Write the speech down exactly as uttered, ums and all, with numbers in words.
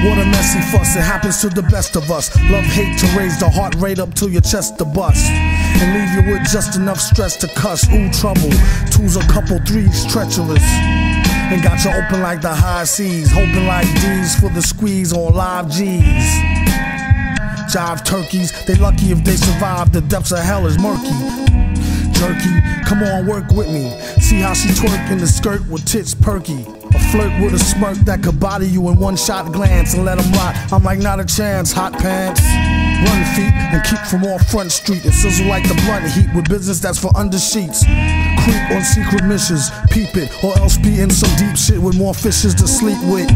What a messy fuss, it happens to the best of us. Love, hate to raise the heart rate up till your chest to bust, and leave you with just enough stress to cuss. Ooh, trouble, two's a couple, three's treacherous, and got you open like the high seas, hoping like D's for the squeeze on live G's. Jive turkeys, they lucky if they survive, the depths of hell is murky. Jerky, come on, work with me. See how she twerk in the skirt with tits perky. A flirt with a smirk that could body you in one shot glance and let 'em rot. I'm like, not a chance, hot pants. Run feet and keep from off Front Street and sizzle like the blunt heat with business that's for under sheets. Creep on secret missions, peep it, or else be in some deep shit with more fishes to sleep with.